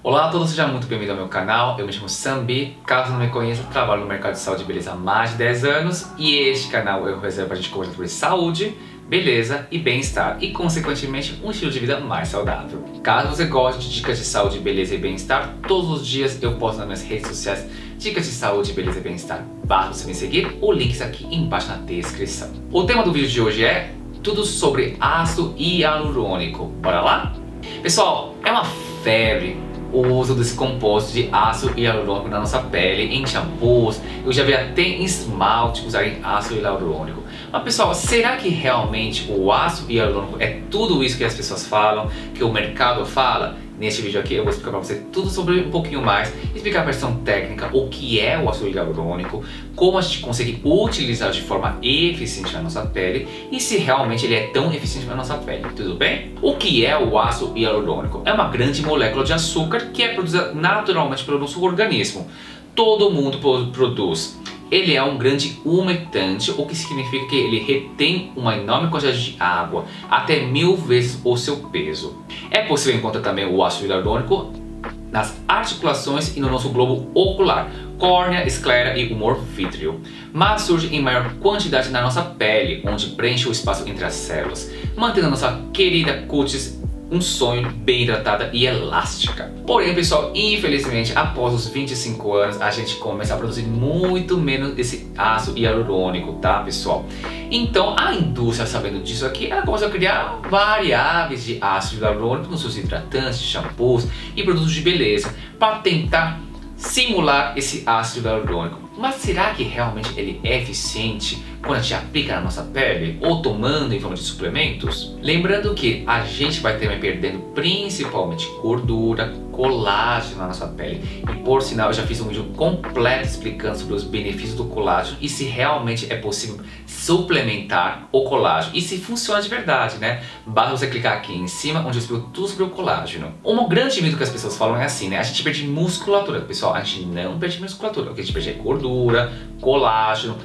Olá a todos, sejam muito bem-vindos ao meu canal. Eu me chamo Sambi. Caso não me conheça, trabalho no mercado de saúde e beleza há mais de 10 anos. E este canal eu reservo para a gente conversar sobre saúde, beleza e bem-estar. E consequentemente um estilo de vida mais saudável. Caso você goste de dicas de saúde, beleza e bem-estar, todos os dias eu posto nas minhas redes sociais dicas de saúde, beleza e bem-estar. Basta você me seguir, o link está aqui embaixo na descrição. O tema do vídeo de hoje é tudo sobre ácido hialurônico. Bora lá? Pessoal, é uma febre o uso desse composto de ácido hialurônico na nossa pele, em shampoos. Eu já vi até em esmalte usarem ácido hialurônico. Mas pessoal, será que realmente o ácido hialurônico é tudo isso que as pessoas falam, que o mercado fala? Neste vídeo aqui eu vou explicar para você tudo sobre um pouquinho mais, explicar a versão técnica, o que é o ácido hialurônico, como a gente consegue utilizar de forma eficiente na nossa pele e se realmente ele é tão eficiente na nossa pele, tudo bem? O que é o ácido hialurônico? É uma grande molécula de açúcar que é produzida naturalmente pelo nosso organismo. Todo mundo produz. Ele é um grande umectante, o que significa que ele retém uma enorme quantidade de água, até 1000 vezes o seu peso. É possível encontrar também o ácido hialurônico nas articulações e no nosso globo ocular, córnea, esclera e humor vítreo, mas surge em maior quantidade na nossa pele, onde preenche o espaço entre as células, mantendo a nossa querida cutis um sonho bem hidratada e elástica. Porém, pessoal, infelizmente, após os 25 anos, a gente começa a produzir muito menos desse ácido hialurônico, tá, pessoal? Então, a indústria, sabendo disso aqui, ela começa a criar variáveis de ácido hialurônico nos seus hidratantes, shampoos e produtos de beleza para tentar simular esse ácido hialurônico. Mas será que realmente ele é eficiente quando a gente aplica na nossa pele ou tomando em forma de suplementos? Lembrando que a gente vai também perdendo principalmente gordura, colágeno na nossa pele. E por sinal eu já fiz um vídeo completo explicando sobre os benefícios do colágeno e se realmente é possível suplementar o colágeno e se funciona de verdade, né? Basta você clicar aqui em cima onde eu explico tudo sobre o colágeno. Um grande mito que as pessoas falam é assim, né? A gente perde musculatura. Pessoal, a gente não perde musculatura. O que a gente perde é gordura, colágeno,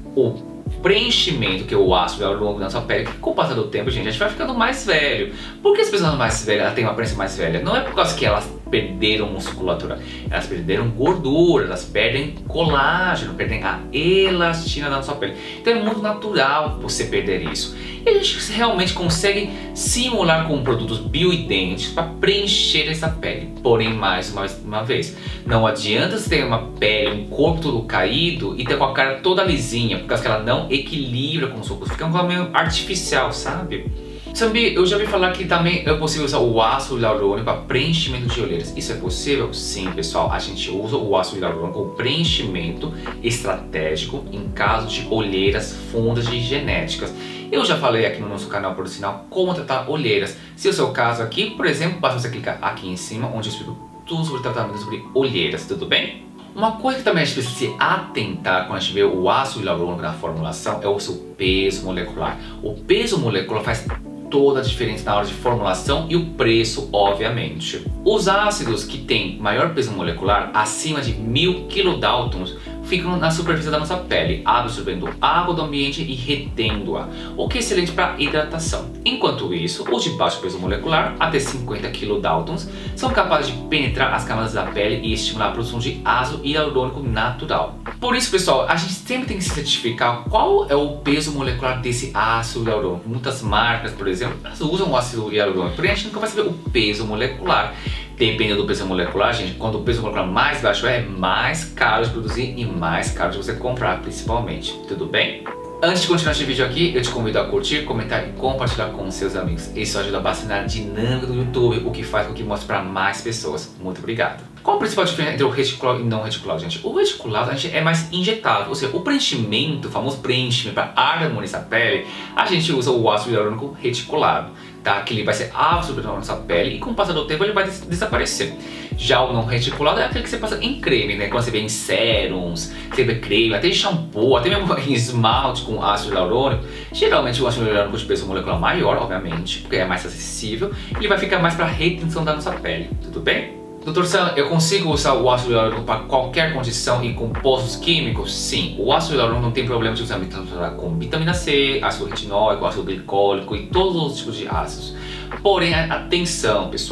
o preenchimento que é o ácido hialurônico na nossa pele, que com o passar do tempo, gente, a gente vai ficando mais velho. Por que as pessoas mais velhas elas têm uma aparência mais velha? Não é por causa que elas perderam musculatura, elas perderam gordura, elas perdem colágeno, perdem a elastina da nossa pele. Então é muito natural você perder isso. E a gente realmente consegue simular com produtos bioidênticos para preencher essa pele. Porém, mais uma vez, não adianta você ter uma pele, um corpo todo caído e ter com a cara toda lisinha, por causa que ela não equilibra com o seu corpo, fica um meio artificial, sabe? Sambi, eu já ouvi falar que também é possível usar o ácido hialurônico para preenchimento de olheiras. Isso é possível? Sim, pessoal. A gente usa o ácido hialurônico como preenchimento estratégico em caso de olheiras fundas e genéticas. Eu já falei aqui no nosso canal, por sinal, como tratar olheiras. Se é o seu caso aqui, por exemplo, basta você clicar aqui em cima, onde eu explico tudo sobre tratamento sobre olheiras, tudo bem? Uma coisa que também a gente precisa se atentar quando a gente vê o ácido hialurônico na formulação é o seu peso molecular. O peso molecular faz toda a diferença na hora de formulação e o preço, obviamente. Os ácidos que têm maior peso molecular, acima de 1000 kilodaltons, ficam na superfície da nossa pele, absorvendo água do ambiente e retendo-a, o que é excelente para hidratação. Enquanto isso, os de baixo peso molecular, até 50 kilodaltons, são capazes de penetrar as camadas da pele e estimular a produção de ácido hialurônico natural. Por isso, pessoal, a gente sempre tem que se certificar qual é o peso molecular desse ácido hialurônico. Muitas marcas, por exemplo, elas usam o ácido hialurônico, porém a gente nunca vai saber o peso molecular. Dependendo do peso molecular, gente, quando o peso molecular mais baixo é mais caro de produzir e mais caro de você comprar, principalmente. Tudo bem? Antes de continuar este vídeo aqui, eu te convido a curtir, comentar e compartilhar com seus amigos. Isso ajuda bastante na dinâmica do YouTube, o que faz com que mostre para mais pessoas. Muito obrigado. Qual a principal diferença entre o reticulado e não reticulado, gente? O reticulado a gente é mais injetável, ou seja, o preenchimento, o famoso preenchimento para harmonizar a pele, a gente usa o ácido hialurônico reticulado, tá? Que ele vai ser absorvido na nossa pele e com o passar do tempo ele vai desaparecer. Já o não reticulado é aquele que você passa em creme, né? Quando você vê em sérums, você vê creme, até em shampoo, até mesmo em esmalte com ácido hialurônico. Geralmente o ácido hialurônico de peso molecular maior, obviamente, porque é mais acessível, ele vai ficar mais para retenção da nossa pele, tudo bem? Dr. Sam, eu consigo usar o ácido hialurônico para qualquer condição e compostos químicos? Sim, o ácido hialurônico não tem problema de usar com vitamina C, ácido retinóico, ácido glicólico e todos os tipos de ácidos. Porém, atenção pessoal,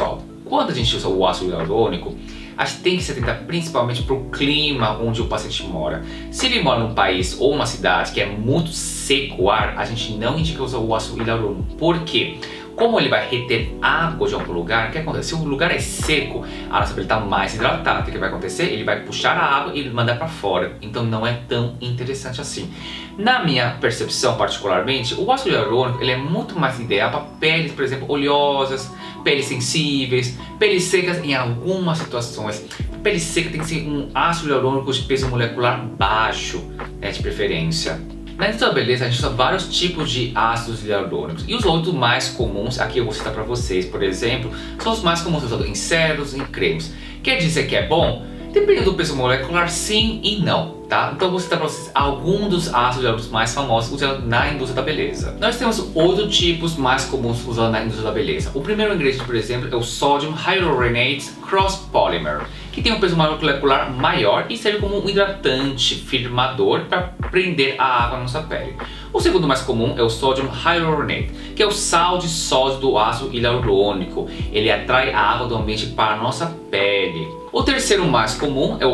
quando a gente usa o ácido hialurônico, a gente tem que se atentar principalmente para o clima onde o paciente mora. Se ele mora num país ou uma cidade que é muito seco o ar, a gente não indica usar o ácido hialurônico. Por quê? Como ele vai reter água de algum lugar, o que acontece? Se o lugar é seco, a nossa pele está mais hidratada. O que vai acontecer? Ele vai puxar a água e mandar para fora. Então não é tão interessante assim. Na minha percepção, particularmente, o ácido hialurônico ele é muito mais ideal para peles, por exemplo, oleosas, peles sensíveis, peles secas em algumas situações. Pele seca tem que ser um ácido hialurônico de peso molecular baixo, né, de preferência. Na indústria da beleza, a gente usa vários tipos de ácidos hialurônicos. E os outros mais comuns, aqui eu vou citar para vocês, por exemplo, são os mais comuns usados em séros e em cremes. Quer dizer que é bom? Dependendo do peso molecular, sim e não, tá? Então eu vou citar para vocês alguns dos ácidos hialurônicos mais famosos usados na indústria da beleza. Nós temos 8 tipos mais comuns usados na indústria da beleza. O primeiro ingrediente, por exemplo, é o Sodium Hyaluronate Cross Polymer, que tem um peso molecular maior e serve como um hidratante firmador para prender a água na nossa pele. O segundo mais comum é o Sodium Hyaluronate, que é o sal de sódio do ácido hialurônico. Ele atrai a água do ambiente para a nossa pele. O terceiro mais comum é o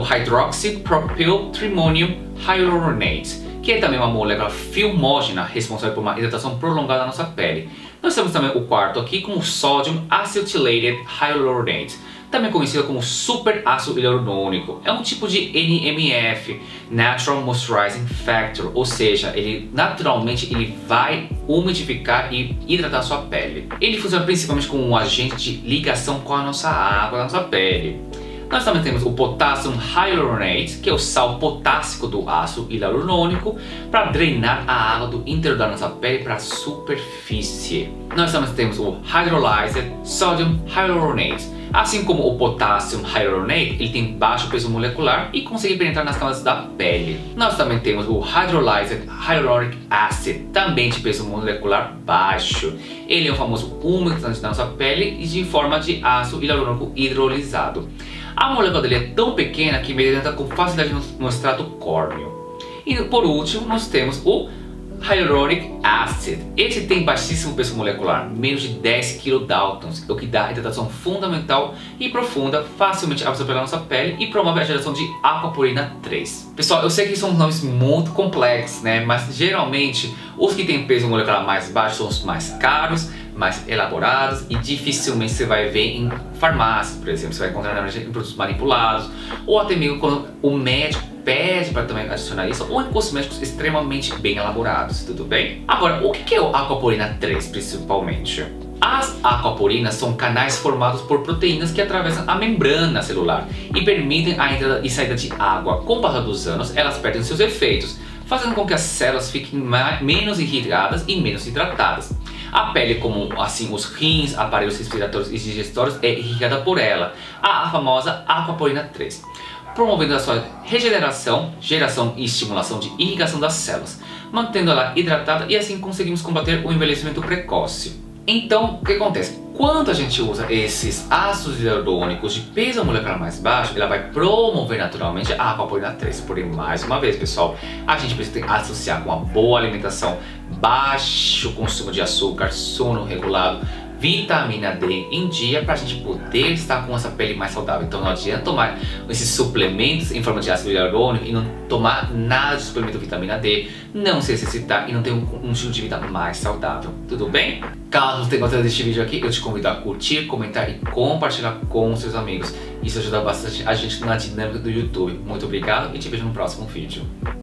Hydroxypropyltrimonium Hyaluronate, que é também uma molécula filmógena responsável por uma hidratação prolongada da nossa pele. Nós temos também o quarto aqui com o Sodium Acetylated Hyaluronate, também conhecido como super ácido hialurônico. É um tipo de NMF, Natural Moisturizing Factor, ou seja, ele naturalmente vai umidificar e hidratar a sua pele. Ele funciona principalmente como um agente de ligação com a nossa água, a nossa pele. Nós também temos o Potassium Hyaluronate, que é o sal potássico do ácido hialurônico, para drenar a água do interior da nossa pele para a superfície. Nós também temos o Hydrolyzed Sodium Hyaluronate. Assim como o Potassium Hyaluronate, ele tem baixo peso molecular e consegue penetrar nas camadas da pele. Nós também temos o Hydrolyzed Hyaluronic Acid, também de peso molecular baixo. Ele é um famoso umedecente da nossa pele e de forma de ácido hialurônico hidrolisado. A molécula dele é tão pequena que entra com facilidade no extrato córneo. E por último, nós temos o Hyaluronic Acid. Esse tem baixíssimo peso molecular, menos de 10 kDaltons, o que dá hidratação fundamental e profunda, facilmente absorve pela nossa pele e promove a geração de aquaporina 3. Pessoal, eu sei que são nomes muito complexos, né? Mas geralmente os que têm peso molecular mais baixo são os mais caros, mais elaborados e dificilmente você vai ver em farmácias, por exemplo. Você vai encontrar em produtos manipulados ou até mesmo quando o médico pede para também adicionar isso, ou em cosméticos extremamente bem elaborados, tudo bem? Agora, o que é o aquaporina 3 principalmente? As aquaporinas são canais formados por proteínas que atravessam a membrana celular e permitem a entrada e saída de água. Com o passar dos anos, elas perdem seus efeitos, fazendo com que as células fiquem menos irrigadas e menos hidratadas. A pele, como assim os rins, aparelhos respiratórios e digestórios, é irrigada por ela, a famosa aquaporina 3, promovendo a sua regeneração, geração e estimulação de irrigação das células, mantendo ela hidratada e assim conseguimos combater o envelhecimento precoce. Então, o que acontece? Quando a gente usa esses ácidos hialurônicos de peso molecular mais baixo, ela vai promover naturalmente a aquaporina 3. Porém, mais uma vez, pessoal, a gente precisa associar com uma boa alimentação, baixo consumo de açúcar, sono regulado, vitamina D em dia para a gente poder estar com essa pele mais saudável. Então não adianta tomar esses suplementos em forma de ácido hialurônico e não tomar nada de suplemento de vitamina D, não se exercitar e não ter um estilo de vida mais saudável. Tudo bem? Caso você tenha gostado deste vídeo aqui, eu te convido a curtir, comentar e compartilhar com seus amigos. Isso ajuda bastante a gente na dinâmica do YouTube. Muito obrigado e te vejo no próximo vídeo.